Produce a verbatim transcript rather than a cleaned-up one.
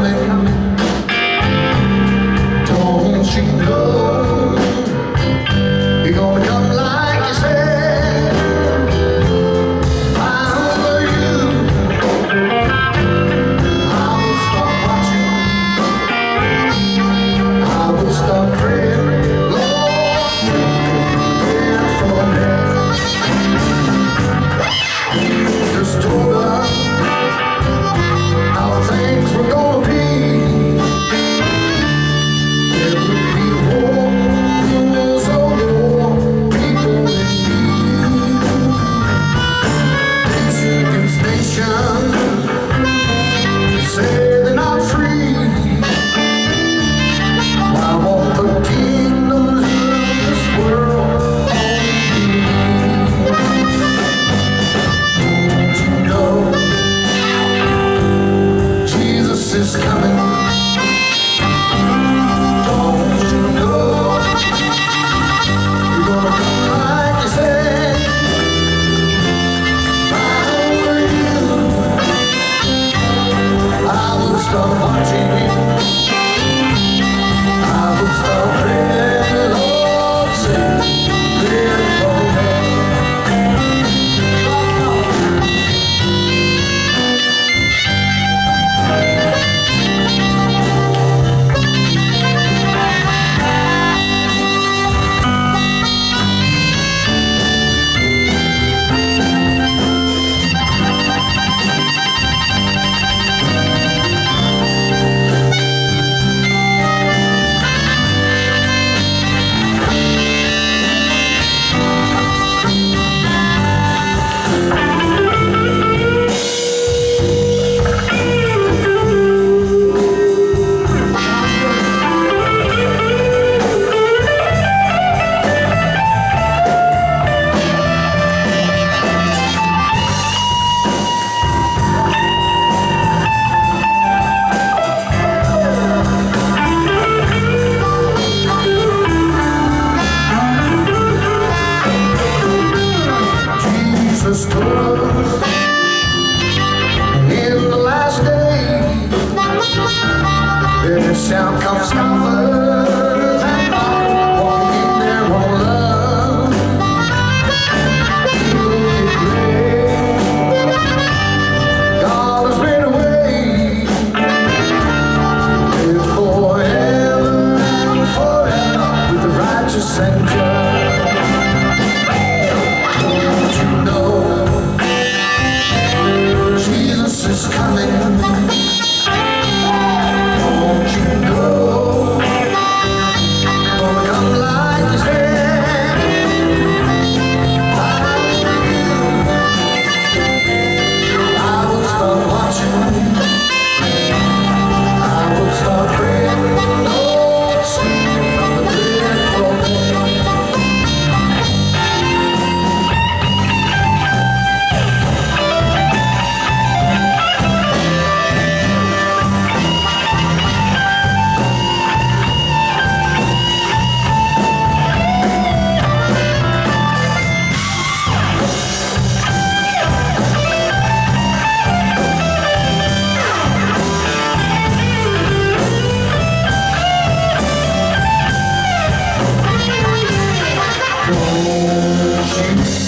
coming. Don't you know you're gonna come like you said? Over you, I will stop watching. I will stop praying. Lord, prepare for me. You just told us how things were gonna be. There would be war, rumors of war, people in need. Nation against nation, say they're not free. Why won't the kingdoms of this world only be? Don't you know Jesus is coming? Don't you know you're gonna come like you said? Over you, I will stop watching. I will stop praying. Lord, say, live for me. Jesus told us in the last day there shall come scoffers and mockers walking their own love. People get great. God has been away. Live forever and forever with the righteous and just. Jesus is coming. Don't you know? Gonna come like his head. I will start watching. I will start praying. Lord, sing from the dead for me. Don't you